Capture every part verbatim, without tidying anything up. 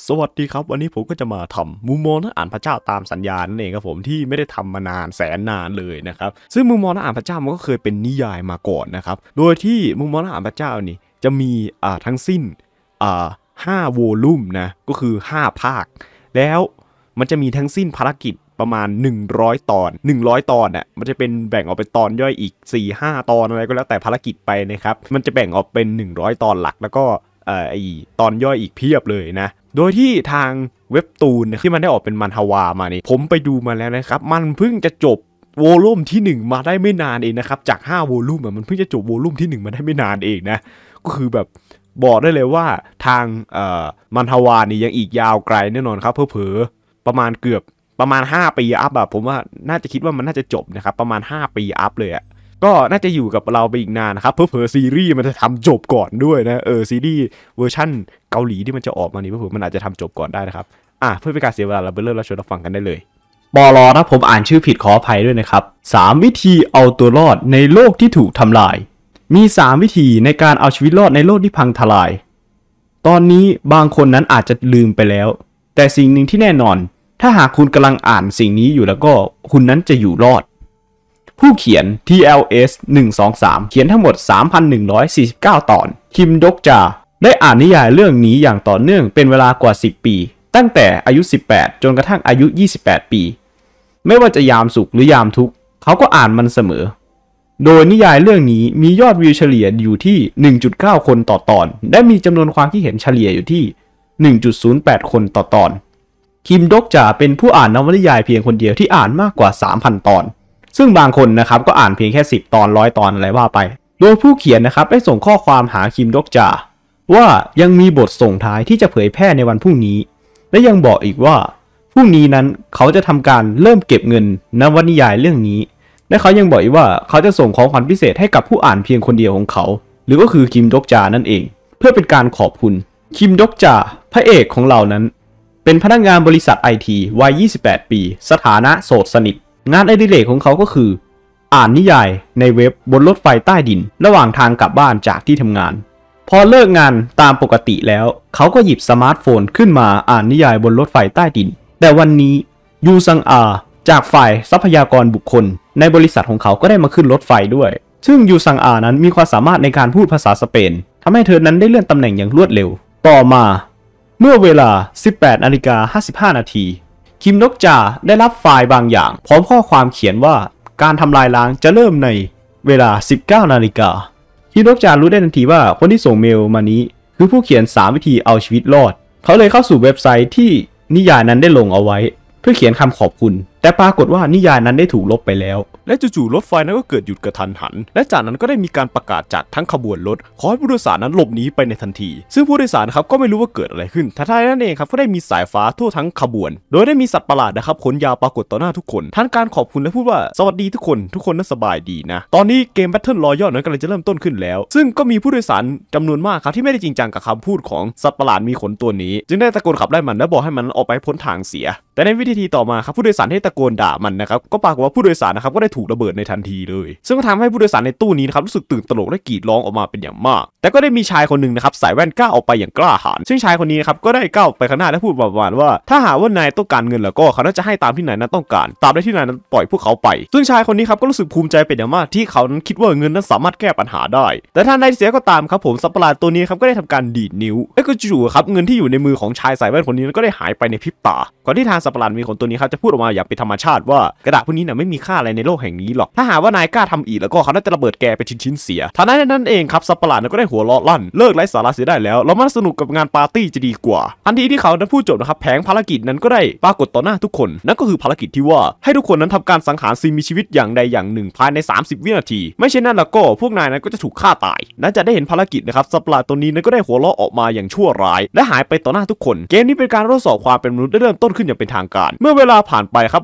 สวัสดีครับวันนี้ผมก็จะมาทำมุมมองนักอ่านพระเจ้าตามสัญญานั่นเองครับผมที่ไม่ได้ทำมานานแสนนานเลยนะครับซึ่งมุมมองนักอ่านพระเจ้ามันก็เคยเป็นนิยายมาก่อนนะครับโดยที่มุมมองนักอ่านพระเจ้านี่จะมีอ่าทั้งสิ้นอ่าห้าวอลลุ่มนะก็คือห้าภาคแล้วมันจะมีทั้งสิ้นภารกิจประมาณหนึ่งร้อยตอนหนึ่งร้อยตอนน่ะมันจะเป็นแบ่งออกเป็นตอนย่อยอีก สี่ห้า ตอนอะไรก็แล้วแต่ภารกิจไปนะครับมันจะแบ่งออกเป็นหนึ่งร้อยตอนหลักแล้วก็เอ่อไอตอนย่อยอีกเพียบเลยนะโดยที่ทางเว็บตูนที่มันได้ออกเป็นมันฮวามานี่ผมไปดูมาแล้วนะครับมันเพิ่งจะจบวอลลุ่มที่หนึ่งมาได้ไม่นานเองนะครับจากห้าวอลลุ่มมันเพิ่งจะจบวอลลุ่มที่หนึ่งมาได้ไม่นานเองนะก็คือแบบบอกได้เลยว่าทางเอ่อมันฮวานี่ยังอีกยาวไกลแน่นอนครับเผลอๆประมาณเกือบประมาณห้าปีอัพอะผมว่าน่าจะคิดว่ามันน่าจะจบนะครับประมาณห้าปีอัพเลยอะก็น่าจะอยู่กับเราไปอีกนานนะครับเผลอๆซีรีส์มันจะทำจบก่อนด้วยนะเออซีรีส์เวอร์ชั่นเกาหลีที่มันจะออกมานี่เผลอๆมันอาจจะทำจบก่อนได้นะครับอ่ะเพื่อเป็นการเสียเวลาเราไปเริ่มรับชมรับฟังกันได้เลยปลถ้าผมอ่านชื่อผิดขออภัยด้วยนะครับสามวิธีเอาตัวรอดในโลกที่ถูกทำลายมีสามวิธีในการเอาชีวิตรอดในโลกที่พังทลายตอนนี้บางคนนั้นอาจจะลืมไปแล้วแต่สิ่งหนึ่งที่แน่นอนถ้าหากคุณกำลังอ่านสิ่งนี้อยู่แล้วก็คุณนั้นจะอยู่รอดผู้เขียน ที แอล เอส หนึ่ง สอง สาม เขียนทั้งหมด สามพันหนึ่งร้อยสี่สิบเก้า ตอนคิมดกจาได้อ่านนิยายเรื่องนี้อย่างต่อเนื่องเป็นเวลากว่าสิบปีตั้งแต่อายุสิบแปดจนกระทั่งอายุยี่สิบแปดปีไม่ว่าจะยามสุขหรือยามทุกข์เขาก็อ่านมันเสมอโดยนิยายเรื่องนี้มียอดวิวเฉลี่ยอยู่ที่ หนึ่งจุดเก้า คนต่อตอนและมีจำนวนความคิดเห็นเฉลี่ยอยู่ที่ หนึ่งจุดศูนย์แปด คนต่อตอนคิมดกจาเป็นผู้อ่านนวนิยายเพียงคนเดียวที่อ่านมากกว่า สามพัน ตอนซึ่งบางคนนะครับก็อ่านเพียงแค่สิบตอนร้อยตอนอะไรว่าไปโดยผู้เขียนนะครับได้ส่งข้อความหาคิมดกจาว่ายังมีบทส่งท้ายที่จะเผยแพร่ในวันพรุ่งนี้และยังบอกอีกว่าพรุ่งนี้นั้นเขาจะทำการเริ่มเก็บเงินนวนิยายเรื่องนี้และเขายังบอกอีกว่าเขาจะส่งของขวัญพิเศษให้กับผู้อ่านเพียงคนเดียวของเขาหรือก็คือคิมดกจานั่นเองเพื่อเป็นการขอบคุณคิมดกจาพระเอกของเรานั้นเป็นพนักงานบริษัทไอทีวัยยี่สิบแปดปีสถานะโสดสนิทงานอดิเรกของเขาก็คืออ่านนิยายในเว็บบนรถไฟใต้ดินระหว่างทางกลับบ้านจากที่ทำงานพอเลิกงานตามปกติแล้วเขาก็หยิบสมาร์ทโฟนขึ้นมาอ่านนิยายบนรถไฟใต้ดินแต่วันนี้ยูซังอาจากฝ่ายทรัพยากรบุคคลในบริษัทของเขาก็ได้มาขึ้นรถไฟด้วยซึ่งยูซังอานั้นมีความสามารถในการพูดภาษาสเปนทำให้เธอนั้นได้เลื่อนตำแหน่งอย่างรวดเร็วต่อมาเมื่อเวลา สิบแปดนาฬิกาห้าสิบห้า นาทีคิมดกจาได้รับไฟล์บางอย่างพร้อมข้อความเขียนว่าการทำลายล้างจะเริ่มในเวลา สิบเก้า นาฬิกาคิมดกจารู้ได้ทันทีว่าคนที่ส่งเมลมานี้คือผู้เขียนสามวิธีเอาชีวิตรอดเขาเลยเข้าสู่เว็บไซต์ที่นิยายนั้นได้ลงเอาไว้เพื่อเขียนคำขอบคุณแต่ปรากฏว่านิยายนั้นได้ถูกลบไปแล้วและจู่ๆรถไฟนั้นก็เกิดหยุดกระทันหันและจากนั้นก็ได้มีการประกาศจากทั้งขบวนรถขอให้ผู้โดยสารนั้นหลบหนีไปในทันทีซึ่งผู้โดยสารครับก็ไม่รู้ว่าเกิดอะไรขึ้นท้ายๆนั่นเองครับก็ได้มีสายฟ้าทั่วทั้งขบวนโดยได้มีสัตว์ประหลาดนะครับขนยาวปรากฏต่อหน้าทุกคนท่านการขอบคุณและพูดว่าสวัสดีทุกคนทุกคนนั้นสบายดีนะตอนนี้เกม Battle Royale นั้นกำลังจะเริ่มต้นขึ้นแล้วซึ่งก็มีผู้โดยสารจำนวนมากครับที่ไม่ได้จริงจังกับคำพูดของสัตว์ประหลาดมีขนตัวนี้จึงได้ตะโกนขับไล่มันและบอกให้มันออกไปพ้นทางเสียแต่ในวินาทีต่อมาครับผู้โดยสารที่ตะโกนด่ามันนะครับก็ปรากฏว่าผู้โดยสารนะครับก็ได้ถูกระเบิดในทันทีเลยซึ่งก็ทำให้ผู้โดยสารในตู้นี้นะครับรู้สึกตื่นตระหนกและกรีดร้องออกมาเป็นอย่างมากแต่ก็ได้มีชายคนหนึ่งนะครับใส่แว่นก้าวออกไปอย่างกล้าหาญซึ่งชายคนนี้นะครับก็ได้ก้าวไปข้างหน้าและพูดประมาณว่าถ้าหากว่านายต้องการเงินแล้วก็เขาน่าจะให้ตามที่นายนั้นต้องการตามได้ที่นายนั้นปล่อยพวกเขาไปซึ่งชายคนนี้ครับก็รู้สึกภูมิใจเป็นอย่างมากที่เขานั้นคิดว่าเงินนั้นสามารถแก้ปัญหาได้แต่ถ้าในเสียก็ตามครับผมสัตว์ประหลาดตัวนี้ครับก็ได้ทำการดีดนิ้วและก็จู่ๆครับเงินที่อยู่ในมือของชายใส่แว่นคนนี้ก็ได้หายไปในพริบตาก่อนที่ทางสัตว์ประหลาดมีขนตัวนี้ครับจะพูดออกมาอย่างเป็นธรรมชาติว่ากระดาษพวกนี้น่ะไม่มีค่าอะไรในโลกแห่งนี้หรอกถ้าหากว่านายกล้าทำอีกแล้วก็เขาน่าจะระเบิดแกเป็นชิ้นๆเสียท่านั้นนั่นเองครับสัตว์ประหลาดก็ได้หัวเราะลั่นเลิกไร้สาระเสียได้แล้วเรามาสนุกกับงานปาร์ตี้จะดีกว่าทันทีที่เขาได้พูดจบนะครับแผงภารกิจนั้นก็ได้ปรากฏต่อหน้าทุกคนนั่นก็คือภารกิจที่ว่าให้ทุกคนนั้นทำการสังหารสิ่งมีชีวิตอย่างใดอย่างหนึ่งภายในสามสิบวินาทีไม่เช่นนั้นแล้วก็พวกนายนั้นก็จะถูกฆ่าตายนั่นจะได้เห็นภารกิจนะครับสัตว์ประหลาดตัวนี้นั้นก็ได้หัวเราะออกมาอย่างชั่วร้ายและหายไปต่อหน้าทุกคนเกมนี้เป็นการทดสอบความเป็นมนุษย์ได้เริ่มต้นขึ้นอย่างเป็นทางการเมื่อเวลาผ่านไปครับ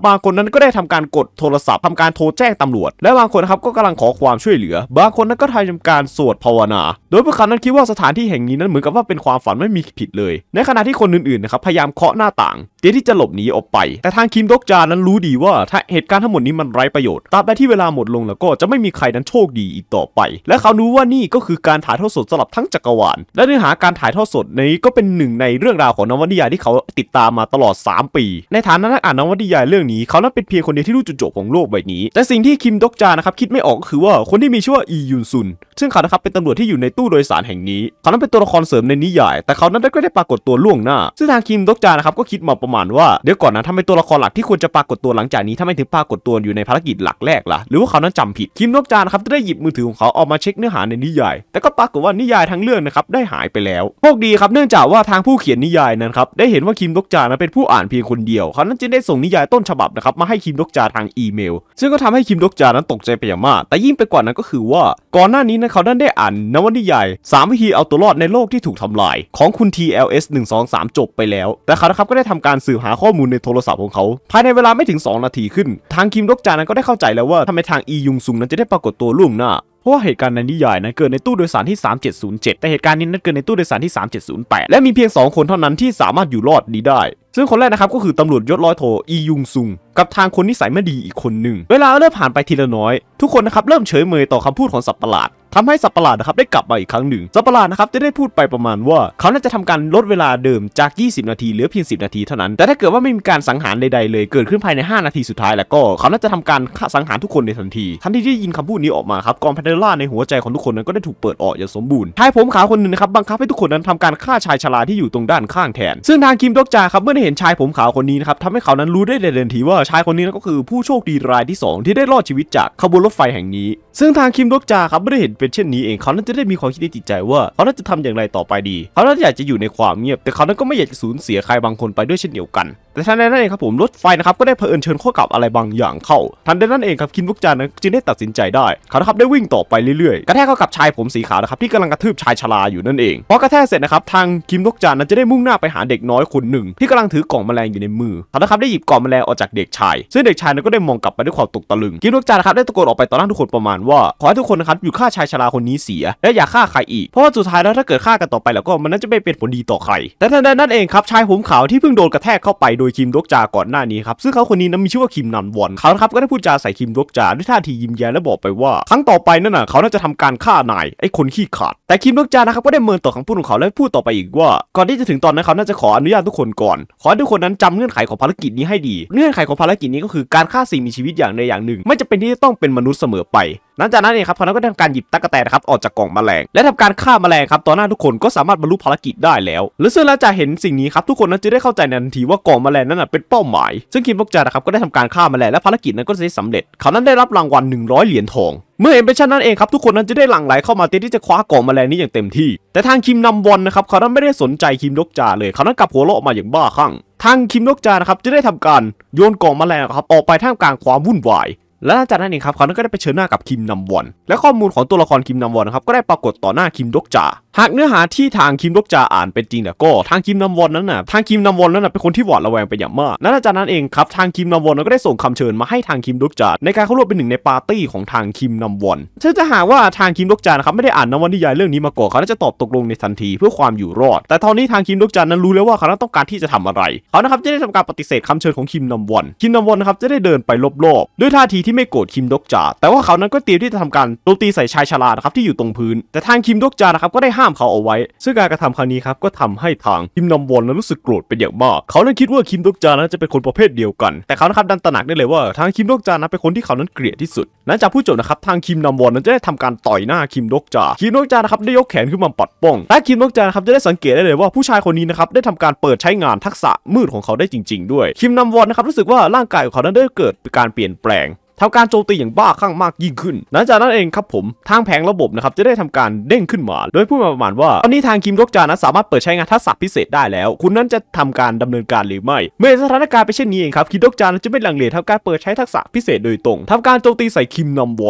บางคนนั้นก็ได้ทำการกดโทรศัพท์ทำการโทรแจ้งตำรวจและบางคนนะครับก็กำลังขอความช่วยเหลือบางคนนั้นก็ทำการสวดภาวนาโดยพวกเขานั้นคิดว่าสถานที่แห่งนี้นั้นเหมือนกับว่าเป็นความฝันไม่มีผิดเลยในขณะที่คนอื่นๆนะครับพยายามเคาะหน้าต่างเพื่อที่จะหลบหนีออกไปแต่ทางคิมดกจานั้นรู้ดีว่าถ้าเหตุการณ์ทั้งหมดนี้มันไร้ประโยชน์ตราบใดที่เวลาหมดลงแล้วก็จะไม่มีใครนั้นโชคดีอีกต่อไปและเขารู้ว่านี่ก็คือการถ่ายทอดสดสำหรับทั้งจักรวาลและเนื้อหาการถ่ายทอดสดนี้ก็เป็นหนึ่งในเรื่องราวของนวนิยายที่เขาติดตามมาตลอดสามปีในฐานะนักอ่านนวนิยายเรื่องนี้เขานั้นเป็นเพียงคนเดียวที่รู้จุดจบของโลกใบนี้แต่สิ่งที่คิมดกจานะครับคิดไม่ออกก็คือว่าคนที่มีชื่อว่าอียุนซุนซึ่งเขานะครับเป็นตำรวจที่อยู่ในตู้โดยสารแห่งนี้เขานั้นเป็นตัวละครเสริมในนิยายแต่เขานั้นก็ได้ปรากฏตัวล่วงหน้าซึ่งทางคิมดกจานะครับก็คิดมาประมาณว่าเดี๋ยวก่อนนะทำไมตัวละครหลักที่ควรจะปรากฏตัวหลังจากนี้ทำไมถึงปรากฏตัวอยู่ในภารกิจหลักแรกล่ะหรือว่าเขานั้นจำผิดคิมดกจานะครับได้หยิบมือถือของเขาออกมาเช็คเนื้อหาในนิยายแต่ก็ปรากฏว่านิยายทั้งเรื่องนะครับได้หายไปแล้วโชคดีครับเนื่องจากว่าทางผู้เขียนนิยายนั้นครับได้เห็นว่าคิมดกจานั้นเป็นผู้อ่านเพียงคนเดียวเขานั้นจึงได้ส่งนิยายต้นฉบับนะครับมาให้คิมดกจาทางอีเมลซึ่งก็ทำให้คิมดกจานั้นตกใจไปอย่างมากแต่ยิ่งไปกว่านั้นก็คือว่าก่อนหน้านี้นั้นเขาได้อ่านนวนิยายสามวิธีเอาตัวรอดในโลกที่ถูกทำลายของคุณ ที แอล เอส หนึ่ง สอง สาม จบไปแล้วแต่เขานะครับก็ได้ทำการสืบหาข้อมูลในโทรศัพท์ของเขาภายในเวลาไม่ถึงสองนาทีขึ้นทางคิมดกจานั้นก็ได้เข้าใจแล้วว่าทำไมทางอียุงซุงนั้นจะได้ปรากฏตัวล่วงหน้าเพราะว่าเหตุการณ์ในนิยายนั้นเกิดในตู้โดยสารที่สามเจ็ดศูนย์เจ็ดแต่เหตุการณ์นี้นั้นเกิดในตู้โดยสารที่สามเจ็ดศูนย์แปดและมีเพียงสองคนเท่านั้นที่สามารถอยู่รอดนี้ได้ซึ่งคนแรกนะครับก็คือตำรวจยศร้อยโทอียุงซุงกับทางคนนิสัยไม่ดีอีกคนหนึ่งเวลาเริ่มผ่านไปทีละน้อยทุกคนนะครับเริ่มเฉยเมยต่อคำพูดของสัตว์ประหลาดทำให้สัตว์ประหลาดนะครับได้กลับมาอีกครั้งหนึ่งสัตว์ประหลาดนะครับจะได้พูดไปประมาณว่าเขาน่าจะทำการลดเวลาเดิมจากยี่สิบนาทีเหลือเพียงสิบนาทีเท่านั้นแต่ถ้าเกิดว่าไม่มีการสังหารใดๆเลยเกิดขึ้นภายในห้านาทีสุดท้ายแล้วก็เขาน่าจะทำการฆ่าสังหารทุกคนในทันทีทันทีที่ยินคำพูดนี้ออกมาครับกองพันเดล่าในหัวใจของทุกคนนั้นก็ได้ถูกเปิดออกอย่างสมบูรณ์ชายผมขาวคนหนึ่งนะครับบังคับให้ทุกคนนั้นทำการฆ่าชายชราที่อยู่ตรงด้านข้างแทนซึ่งทางคิมดกจาครับเมื่อได้เห็นชายผมขาวคนนี้นะครับทำให้เขานั้นรู้ได้เลยทันทีว่าชายคนนี้ก็คือผู้โชคดีรายที่สองที่ได้รอดชีวิตจากขบวนรถไฟแห่งนี้ซึ่งทางคิมดกจาครับไม่ได้เห็นเป็นเช่นนี้เองเขานั้นจะได้มีความคิดในจิตใจว่าเขานั้นจะทำอย่างไรต่อไปดีเขานั้นอยากจะอยู่ในความเงียบแต่เขานั้นก็ไม่อยากจะสูญเสียใครบางคนไปด้วยเช่นเดียวกันแต่ทันใดนั้นเองครับผมรถไฟนะครับก็ได้เผอิญเชิญข้อกับอะไรบางอย่างเข้าทันใดนั้นเองครับคิมดกจานั้นจึงได้ตัดสินใจได้เขานะครับได้วิ่งต่อไปเรื่อยๆกระแทกเข้ากับชายผมสีขาวนะครับที่กำลังกระทืบชายชราอยู่นั่นเองพอกระแทกเสร็จนะครับทางคิมดกจานั้นจะได้มุ่งหน้าไปหาเด็กน้อยคนหนึ่งที่กำลังถือกล่องแมลงอยู่ในมือเขานะครับได้หยิบกล่องแมลงออกจากเด็กชายซึ่งเด็กชายนั้นก็ได้มองกลับไปด้วยความตกตะลึงคิมดกจานะครับได้ตะโกนออกไปต่อหน้าทุกคนประมาณว่าขอให้ทุกคนนะครับอยู่ฆ่าชายชราคนนี้เสียและอย่าฆ่าใครอีกเพราะว่าสุดท้ายแล้วถ้าเกิดฆ่ากันต่อไปแล้วก็มันน่าจะไม่เป็นผลดีต่อใครแต่ทันใดนั้นเองครับชายผมขาวที่เพิ่งโดนกระแทกเข้าไปโดยคิมดกจาก่อนหน้านี้ครับซึ่งเขาคนนี้นั้นมีชื่อว่าคิมนันวอนเขาครับก็ได้พูดจาใส่คิมดกจาด้วยท่าทียิ้มแย้มและบอกไปว่าครั้งต่อไปนั่นน่ะเขาน่าจะทำการฆ่านายไอ้คนขี้ขาดแต่คิมดกจานะครับก็ได้เมินต่อคำพูดของเขาและพูดต่อไปอีกว่าก่อนที่จะถึงตอนนั้นเขาน่าจะขออนุญาตทุกคนก่อนขอให้ทุกคนนั้นจำเงื่อนไขของภารกิจนี้ให้ดีเงื่อนไขของภารกิจนี้ก็คือการฆ่าสิ่งมีชีวิตอย่างใดอย่างหนึ่งไม่จำเป็นที่จะต้องเป็นมนุษย์เสมอไปหลังจากนั้นเองครับเขาก็ทำการหยิบตั๊กแตนนะครับออกจากกล่องแมลงและทำการฆ่าแมลงครับต่อหน้าทุกคนก็สามารถบรรลุภารกิจได้แล้วและซึ่งเราจะเห็นสิ่งนี้ครับทุกคนนั้นจะได้เข้าใจในทันทีว่ากล่องแมลงนั้นเป็นเป้าหมายซึ่งคิมดกจานะครับก็ได้ทำการฆ่าแมลงและภารกิจนั้นก็จะได้สำเร็จเขานั้นได้รับรางวัลหนึ่งร้อยเหรียญทองเมื่อเห็นเป็นเช่นนั้นเองครับทุกคนนั้นจะได้หลั่งไหลเข้ามาเพื่อที่จะคว้ากล่องแมลงนี้อย่างเต็มที่แต่ทางคิมนำวอนนะครับเขานั้นไม่ได้สนใจคิมดกจาเลยเขานั้นกลับหัวเราะออกมาอย่างบ้าคลั่งทางคิมดกจานะครับจะได้ทำการโยนกล่องแมลงครับออกไปท่ามกลางความวุ่นวายและหลังจากนั้นเองครับเขาก็ได้ไปเชิญหน้ากับคิมนัมวอนและข้อมูลของตัวละครคิมนัมวอนนะครับก็ได้ปรากฏต่อหน้าคิมดกจาหากเนื้อหาที่ทางคิมดกจาอ่านเป็นจริงเนี่ยก็ทางคิมนัมวอนนั้นน่ะทางคิมนัมวอนนั้นน่ะเป็นคนที่หวาดระแวงไปอย่างมากและหลังจากนั้นเองครับทางคิมนัมวอนก็ได้ส่งคำเชิญมาให้ทางคิมดกจาในการเข้าร่วมเป็นหนึ่งในปาร์ตี้ของทางคิมนัมวอนซึ่งจะหากว่าทางคิมดกจานะครับไม่ได้อ่านนวนิยายเรื่องนี้มาก่อนเขาจะตอบตกลงในทันทีเพื่อความอยู่รอดแต่ตอนนี้ทางคิมดกจานั้นรู้แล้วว่าเขาต้องการที่จะทำอะไรเขานะครับจะได้ทำการปฏิเสธคำเชิญของคิมนัมวอนคิมนัมวอนนะครับจะได้เดินไปรอบๆด้วยท่าทีที่ไม่โกรธคิมดกจาแต่ว่าเขานั้นก็เตรียมที่จะทำการโจมตีใส่ชายชรานะครับที่อยู่ตรงพื้นแต่ทางคิมดกจานะครับก็ได้ห้ามเขาเอาไว้ซึ่งการกระทำครั้งนี้ครับก็ทำให้ทางคิมนัมวอนนั้นรู้สึกโกรธเป็นอย่างมากเขานั้นคิดว่าคิมดกจานั้นจะเป็นคนประเภทเดียวกันแต่เขานะครับดันตระหนักได้เลยว่าทางคิมดกจานั้นเป็นคนที่เขานั้นเกลียดที่สุดหลังจากพูดจบนะครับทางคิมนัมวอนนั้นจะได้ทำการต่อยหน้าคิมดกจาคิมดกจานะครับได้ยกแขนขึ้นมาปัดป้องและคิมดกจานะครับจะได้สังเกตได้เลยว่าผู้ชายคนนี้นะครับได้ทำการเปิดใช้งานทักษะมืดของเขาได้จริงๆด้วยคิมนัมวอนนะครับรู้สึกว่าร่างกายของเขานั้นได้เกิดการเปลี่ยนแปลงทำการโจมตีอย่างบ้าคลั่งมากยิ่งขึ้นหลังจากนั้นเองครับผมทางแผงระบบนะครับจะได้ทำการเด้งขึ้นมาโดยพูดมาประมาณว่าตอนนี้ทางคิมดกจานะสามารถเปิดใช้งานทักษะพิเศษได้แล้วคุณนั้นจะทำการดำเนินการหรือไม่เมื่อสถานการณ์เป็นเช่นนี้เองครับคิมดกจานะจะไม่ลังเลทำการเปิดใช้ทักษะพิเศษโดยตรงทำการโจมตีใส่คิมนัมวอน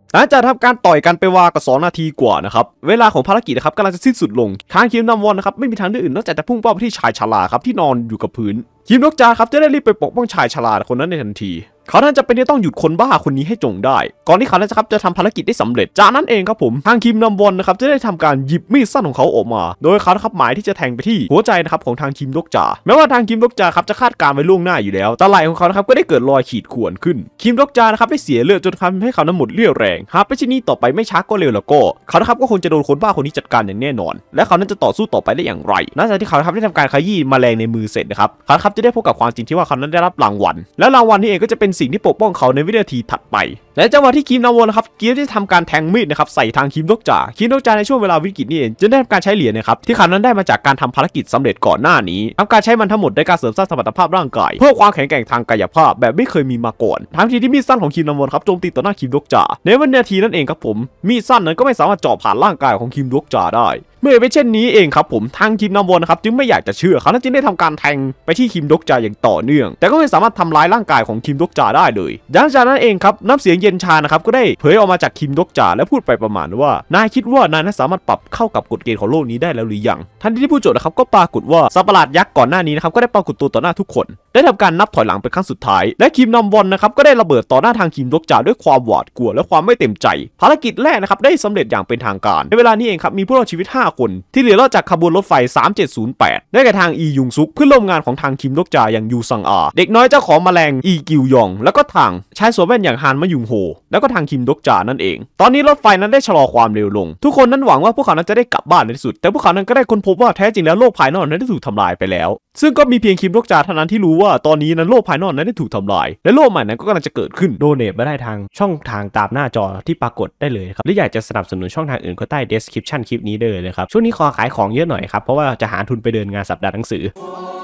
หลังจากทำการต่อยกันไปวากับสองนาทีกว่านะครับเวลาของภารกิจนะครับกำลังจะสิ้นสุดลงทางคิมนำวอนนะครับไม่มีทางเลือกอื่นนอกจากจะพุ่งเป้าไปที่ชายชราครับที่นอนอยู่กับพื้นคิมดกจาครับจะได้รีบไปปกป้องชายชราคนนั้นในทันทีเขาท่านจะเป็นที่ต้องหยุดคนบ้าคนนี้ให้จงได้ก่อนที่เขาจะครับจะทำภารกิจได้สำเร็จจากนั้นเองครับผมทางคิมนำวอนนะครับจะได้ทำการหยิบมีดสั้นของเขาออกมาโดยเขาครับหมายที่จะแทงไปที่หัวใจนะครับของทางคิมดกจาแม้ว่าทางคิมดกจาครับจะคาดการไว้ล่วงหน้าอยู่แล้วแต่ไหล่ของเขานะครับก็ได้เกิดรอยขีดข่วนขึ้นคิมดกจานะครับได้เสียเลือดจนทำให้เขานั้นหมดเรี่ยวแรงหากเป็นเช่นนี้ต่อไปไม่ช้าก็เร็วแล้วก็เขานะครับก็คงจะโดนคนบ้าคนนี้จัดการอย่างแน่นอนและเขานั้นจะต่อสู้ต่อไปได้อย่างไรหลังจากที่เขาครับได้ทำการขยี้แมลงในมือเสร็จนะครับเขาครับจะได้พบกับความจริงที่ว่าเขานั้นได้รับรางวัลและรางวัลนี้เองก็จะเป็นสิ่งที่ปกป้องเขาในวินาทีถัดไปและจังหวะที่คิมนาวอนนะครับเกียร์ที่ทำการแทงมีดนะครับใส่ทางคิมดกจาคิมดกจาในช่วงเวลาวิกฤตนี้เองจะได้ทำการใช้เหรียญนะครับที่เขานั้นได้มาจากการทำภารกิจสำเร็จก่อนหน้านี้ทำการใช้มันทั้งหมดในการเสริมสร้างสมรรถภาพร่างกายเพื่อความแข็งแกร่งทางกายภาพแบบไม่เคยมีมาก่อนทั้งที่ที่มีดสั้นของคิมนาวอนครับโจมตีต่อหน้าคิมดกจาในวินาทีนั้นเองครับผมมีดสั้นนั้นก็ไม่สามารถเจาะผ่านร่างกายของคิมดกจาได้เมื่อเป็นเช่นนี้เองครับผมทางคิมนาวอนนะครับจึงไม่อยากจะเชื่อเขาจึงได้ทำการแทงไปที่คิมดกจาอย่างต่อเนื่องแต่ก็ไม่สามารถทำร้ายร่างกายของคิมดกจาได้เลยดังจากนั้นเองครับน้ำเสียงเย็นชานะครับก็ได้เผยออกมาจากคิมดกจาและพูดไปประมาณว่านายคิดว่านายสามารถปรับเข้ากับกฎเกณฑ์ของโลกนี้ได้แล้วหรือยังทันทีที่ผู้โจทย์นะครับก็ปรากฏว่าสัตว์ประหลาดยักษ์ก่อนหน้านี้นะครับก็ได้ปรากฏตัวต่อหน้าทุกคนได้ทำการนับถอยหลังเป็นครั้งสุดท้ายและคิมนาวอนนะครับก็ได้ระเบิดต่อหน้าทางคิมดกจาด้วยความหวาดกลัวและความไม่เต็มใจภารกิจแรกนะครับได้สำเร็จอย่างเป็นทางการในเวลานี้เองครับมีผู้รอดชีวิตห้าคนที่เหลือรอดจากขบวนรถไฟสามเจ็ดศูนย์แปดได้แก่ทางอียุงซุกเพื่อนร่วมงานของทางคิมดกจาอย่างยูซังอาเด็กน้อยเจ้าของแมลงอีกิวยองแล้วก็ทางชายสวมแว่นอย่างฮานมะยุงโฮแล้วก็ทางคิมดกจานั่นเองตอนนี้รถไฟนั้นได้ชะลอความเร็วลงทุกคนนั้นหวังว่าพวกเขานั้นจะได้กลับบ้านในที่สุดแต่พวกเขานั้นก็ได้ค้นพบว่าแท้จริงแล้วโลกภายนอกนั้นได้ถูกทำลายไปแล้วซึ่งก็มีเพียงคิมดกจาเท่านั้นที่รู้ว่าตอนนี้นั้นโลกภายนอกนั้นได้ถูกทำลายและโลกใหม่นั้นก็กำลังจะเกิดขึ้นโดเนทมาได้ทางช่องทางตามหน้าจอที่ปรากฏได้เลยครับหรืออยากจะสนับสนุนช่องทางอื่นก็ใต้ description คลิปนี้ได้เลยครับช่วงนี้ขอขายของเยอะหน่อยครับเพราะว่าจะหาทุนไปเดินงานสัปดาห์หนังสือ